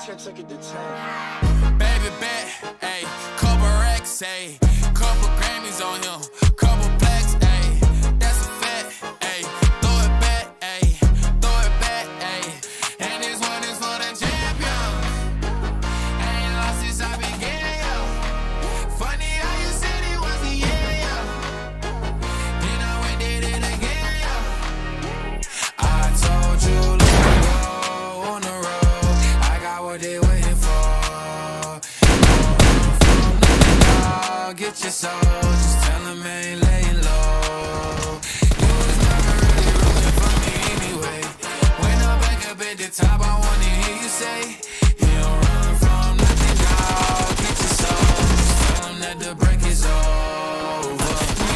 I took it to 10. Baby bet, ayy, couple racks, ayy, couple Grammys on him, couple blacks, ayy, that's a fact, ayy, throw it back, ayy, throw it back, ayy, and this one is for the champion. I ain't lost since I began, yo. Funny how you said it was the year, yo. Then I went did it again, yo. I told you long ago on the road, I got what they waiting for. Get your soul, just tell him I ain't laying low. You was never really rooting for me anyway. When I'm back up at the top, I wanna hear you say, you don't run from nothing, dawg. Get your soul, just tell him that the break is over.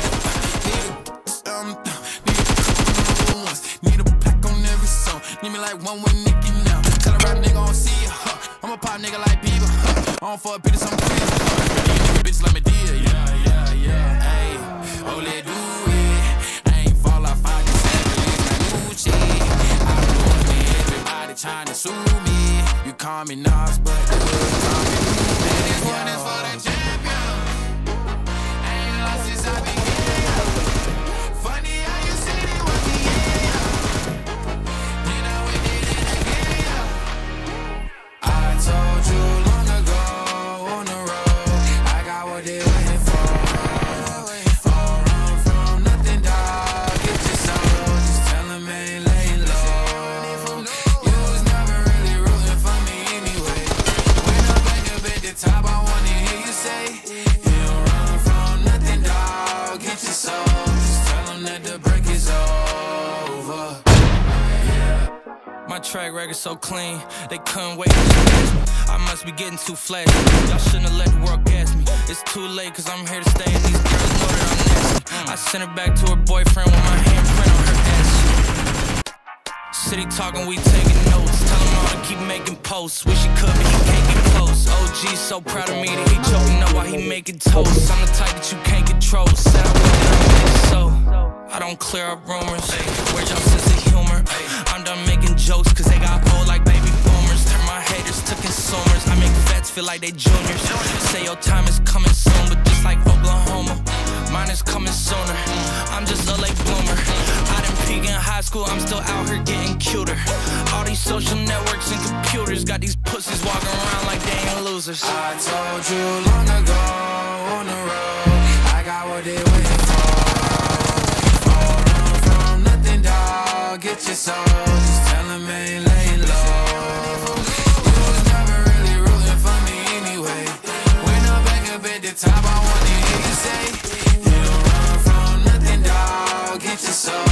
Need a pack on every song. Need me like one with Nicky now. Tell a rap nigga I don't see ya. I'm a pop nigga like Bieber. I don't fuck Peter, some crazy. Bitch like me deal, yeah, ayy. Oh, let do it. I ain't fall off, I just had release my Gucci. I don't know everybody trying to sue me. You call me Nas, but the hood call me New. And this one is for the champion. I ain't lost since I began. Funny how you said it was the year. Then I went did it again. I told you long ago on the road, I got what they waiting for. Don't run from nothing, dawg. Get your soul, just tell him I ain't laying low. You was never really rooting for me anyway. When I'm back up at the top, I wanna hear you say, you don't run from nothing, dawg. Get your soul, just tell him that the break is over. My track record so clean, they couldn't wait to catch me. I must be getting too flashy. Y'all shouldn't have let the world gas me. It's too late, cause I'm here to stay, and these girls know that I'm nasty. I sent her back to her boyfriend with my handprint on her ass. City talking, we taking notes. Tell him all to keep making posts. Wish he could, but he can't get close. OG so proud of me that he joking up while he making toast. I'm the type that you can't control. Said I wouldn't, so I don't clear up rumors. Where's your sense of humor? I'm done making jokes cause they got old like baby boomers. Turn my haters to consumers. I make vets feel like they juniors. Say your time is coming soon, but just like Oklahoma, mine is coming sooner. I'm just a late bloomer. I didn't peak in high school, I'm still out here getting cuter. All these social networks and computers got these pussies walking around like they ain't losers. I told you long ago on the road, I got what they waiting for. Get your soul, just tell him I ain't laying low. You was never really rooting for me anyway. When I'm back up at the top, I wanna hear you say, you don't run from nothing, dawg. Get your soul.